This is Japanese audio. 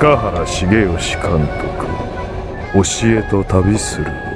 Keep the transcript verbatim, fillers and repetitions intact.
高原茂義監督、教えと旅する